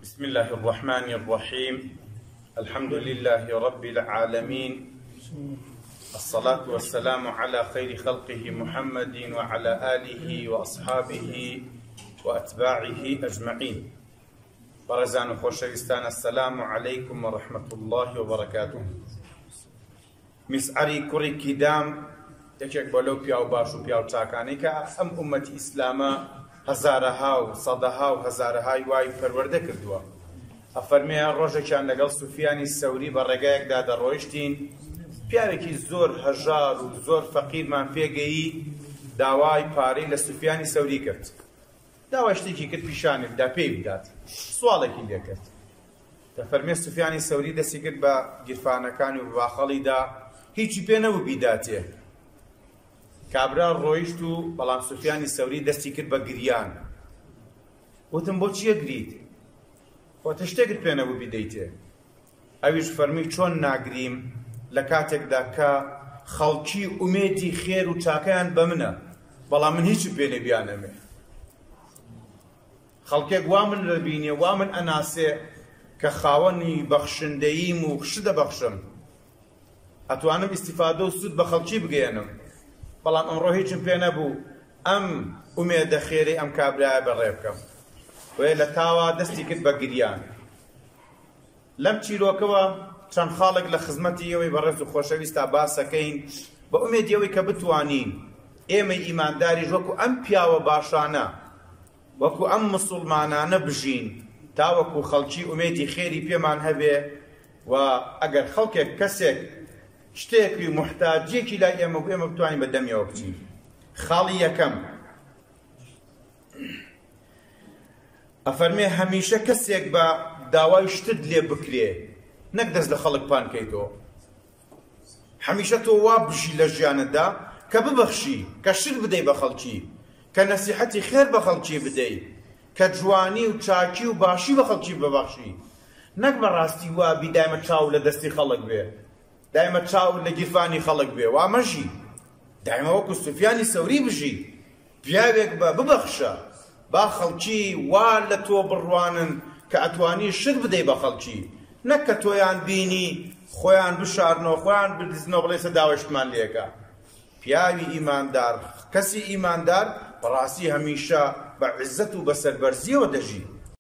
بسم الله الرحمن الرحيم الحمد لله رب العالمين الصلاة والسلام على خير خلقه محمد وعلى آله وأصحابه وأتباعه أجمعين. برزان خوشوستان السلام عليكم ورحمة الله وبركاته. مسعري كوري كدام یەکێک بەلەو پیاو باش و پیاو چاکانی کە ئەم ئومەتی ئیسلامە هەزارەها و سەدەها و هەزارەهای وای پەروەردە کردووە. ئەفەرمێ ڕۆژێکیان لەگەڵ سوفیانی سەوری بە ڕێگایەکدا دەڕۆیشتین، پیاوێکی زۆر هەژار و زۆر فەقیرمان پێگەیی داوای پارەی لە سوفیانی سەوری کرد. داوای شتێکی کرد پیشانی بدا پێی بدات، سوالێکی لێ کرد. دەفەرمێ سوفیانی سەوری دەستی کرد بە گیرفانەکانی و باخەڵیدا هیچی پێ نەبوو بیداتێ. کابرا ڕۆیشت و بەڵام سوفیانی سەوری دەستی کرد بە گریان. وتم بۆچیە گریت؟ خۆتە شتێکت پێ نەبوو بیدەیتێ. ئەویش فەرمی چۆن ناگریم لە کاتێکدا کە خەڵکی ئومێدی خێر و چاکەیان بە منە، بەڵام من هیچی پێ نەبیانەمێ. خەڵکێک وا من دەبینێ وا من ئەناسێ کە خاوەنی بەخشندەییم و خش دەبەخشم، ئەتوانم ئیستیفادە و سود بە خەڵکی بگەێنم، بەڵام ئەمڕۆ هیچم پێ نەبوو ئەم ئومێدە خێرەی ئەم کابرایە بەڕێ بکەم. وێ لە تاوا دەستی کرد بە گریان. لەم چیرۆکەوە چەند خاڵێک لە خزمەتی ئێوەی بەڕێز و خۆشەویستە باسەکەین بە ئومێدیەوەی کە بتوانین ئێمەی ئیمانداریش وەکو ئەم پیاوە باشانە وەکو ئەم مسڵمانانە بژین، تا وەکو خەڵکی ئومێدی خێری پێمان هەبێ و ئەگەر خەڵکێک کەسێک شتێکی محتاجێکی لای ئێمە و ئێمە بتوانین بە دەمیەوە بچین. خاڵی یەکەم ئەفەرمێ هەمیشە کەسێک بە داوای شتت لێ بکرێ، نەک دەست لە خەڵک پانکەیتەوە. هەمیشە تۆ وا بژی لە ژیانتدا کە ببەخشی، کە شت بدەی بە خەڵکی، کە نەسیحەتی خێر بە خەڵکی بدەی، کە جوانی و چاکی و باشی بە خەڵکی ببەخشی، نەک بەڕاستی وابی دایمە چاو لە دەستی خەڵک بێ، دایمە چاو لە گیرفانی خەڵک بێ، وا مەژی. دایمە وەکو سوفیانی سەوری بژی، پیاوێک بە ببەخشە، با خەڵکی وا لە تۆ بڕوانن کە ئەتوانی شت بدەی بە خەڵکی، نەک کە تۆیان بینی خۆیان بشارنەوە خۆیان بدزنەوە بڵێ داوای لێکە. پیاوی ئیماندار، کەسی ئیماندار بەڕاستی هەمیشە بە عیززەت و بە سەربەرزیەوە دەژی.